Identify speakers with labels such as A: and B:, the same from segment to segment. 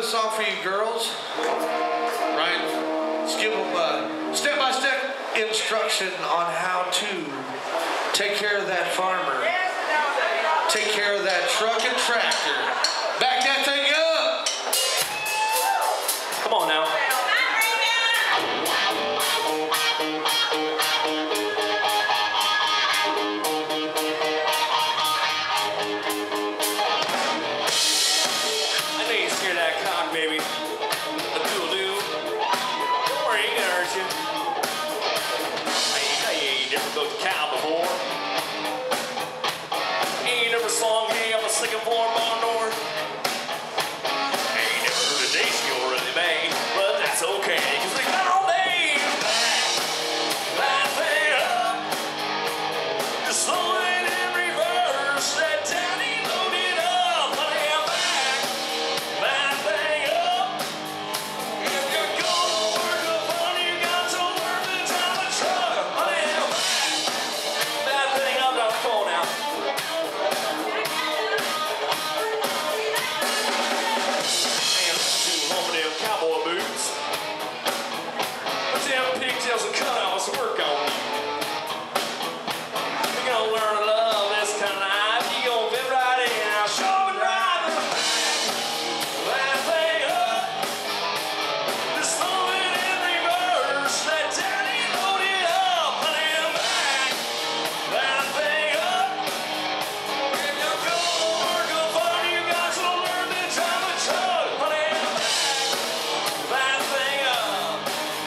A: song for you girls. Right? Let's give them step-by-step instruction on how to take care of that farmer. Take care of that truck and tractor. Back that thing up.
B: Come on now. Baby, a doodle-doo. Don't worry, ain't gonna hurt you. Hey, you never built a cow before. Ain't never sung, hey, I'm a singing for Bar North. Ain't never heard a day skill really bang, but that's okay, cause they got all day back thing up. Just slow it in reverse, that daddy loaded up. Honey, I'm back thing up. If you're gonna work a fun, you got to work the time of truck. Honey, I'm back thing up. Now come on now. And two homemade cowboy boots. Put them pigtails and cutoffs to work on you. You're gonna learn to love this kind of life. You're gonna fit right in. Now show me drive that thing up. Just throw it in reverse. That daddy load it up. Honey, I'm back that thing up. If you're gonna work a fun, you got to learn to drive a truck. Honey, I'm back that thing up.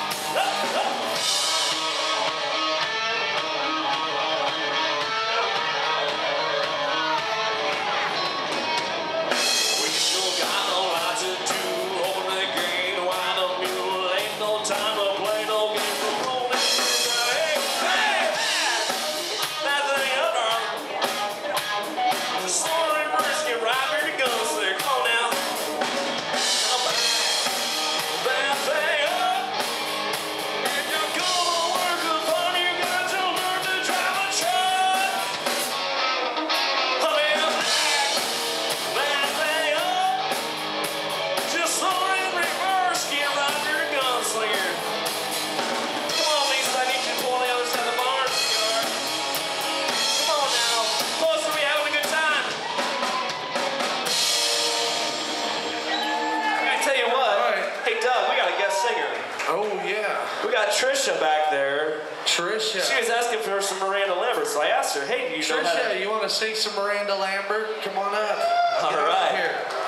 B: We still got a lot to do. Open the gate, wind up mule. Ain't no time to play no games. We're rolling. Hey, that thing up, darling. Just slow it in reverse, get right where the gun stick. Come on now. I'm back that thing up. If you're gonna work a fun, you got to learn to drive a truck. Honey, I'm back that thing up. Just slow it in reverse, get right where the gunslinger. Come on, Lisa, I need you to pull on the other side of the barn. Come on now. Supposed to be having a good time. I tell you what.
A: All right.
B: Hey, Doug, we got a guest singer.
A: Oh, yeah.
B: We got Trisha back there.
A: Trisha.
B: She was asking for some Miranda Lambert, so I asked her, hey, do you know how to...
A: Trisha, you want to sing some Miranda Lambert? Come on up.
B: All
A: Get on
B: right.
A: up here.